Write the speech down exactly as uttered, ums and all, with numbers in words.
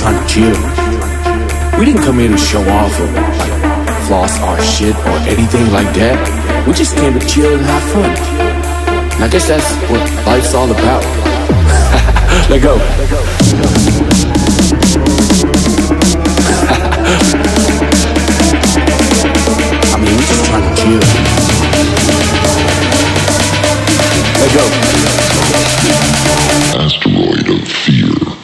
trying to chill. We didn't come here to show off or like floss our shit or anything like that. We just came to chill and have fun. And I guess that's what life's all about. Let go. I mean, we're just trying to chill. Let go. Asteroid of fear.